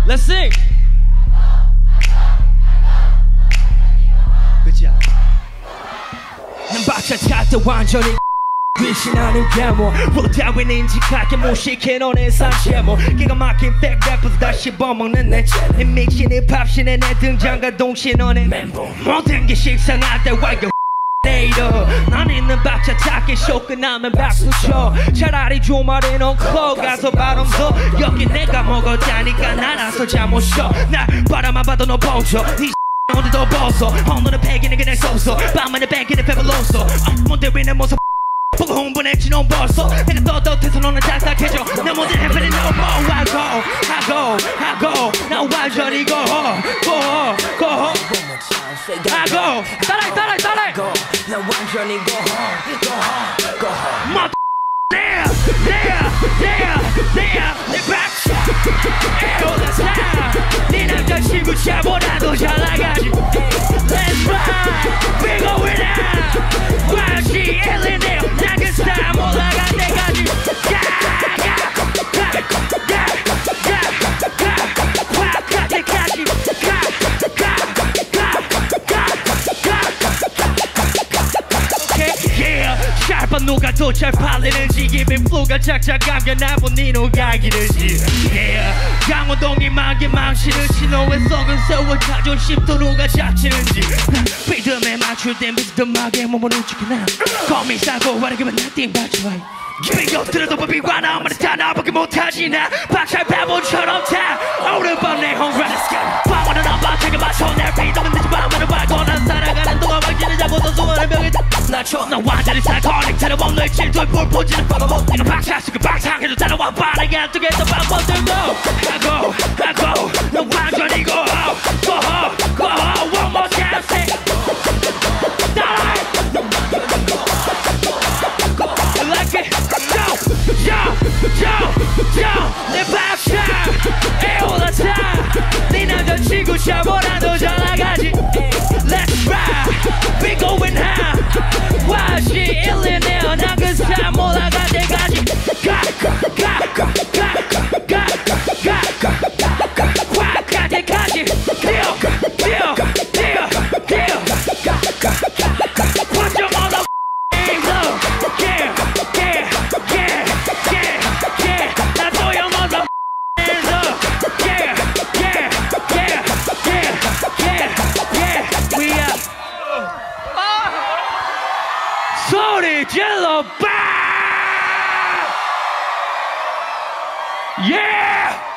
Let's sing. 그치야. 난 박자 찰때 완전히 귀신하는 괴물 뭐 따윈 인직하게 무식해 너네 산채모 기가 막힌 백 래퍼도 다 씹어먹는 내 젤리 믹신이 팝신의 내 등장과 동시에 너네 멘붕 모든 게 식상할 때 와요 내일은 난 있는 박자 찾기 쇼 끝나면 박수 쳐 차라리 주말에 넣고 가서 바람 써 여기 내가 먹었다니까 나라서 잠못 쉬어 날 바라만 봐도 너 보죠 이 오늘도 벗어 오늘은 패기는 그냥 쏘소 밤만에 패기는 배불러서 뭔데 위는 모습 보고 흥분했지 넌 벌써 내가 떳떳해서 너는 딱딱해져 내 모든 해변에 no more I go 나 완전히 go home I go 따라해 나 완전히 go home there 내 박자 에어 나 사 네 남자친구 차보다도 잘 나가지 Let's ride we going out 와시 엘리네요 난 그 스타일 올라갈 때까지 화갈 때까지 짧은 누가 더 잘 팔리는지 입에 플루가 착착 감겨 나본 니 노각이는지 강호동이 만개 망치는지 너의 썩은 세월 자존심도 누가 잡치는지 믿음에 맞출 땐 비스듬하게 몸을 움직이나 거미 싸고 와르기만 나띵 맞춰 비교들어도 법이 와나 엄마는 다 나밖에 못하지 나 박살 바보처럼 다 오른밤 내 홈런 방어는 안 박차게 맞춰 내 비동은 늦지 밤하늘 밝고 난 살아가는 동안 방지를 잡고도 수많은 병이 낮춰 난 완전히 사이코닉 새로운 너의 질투에 불포지는 뻗어보 내가 박차수고 박차해도 따라와 빠르게 안 뜨겠어 방법 들고 I go 난 완전히 go one more time say 따라해 내 박차 에올라타 네 남자친구 차보다도 잘 나가지 Let's ride we going high 와시 일리네요 난 그 삶 올라갈 때까지 화갈 때까지 소리 질러 빠! Yeah!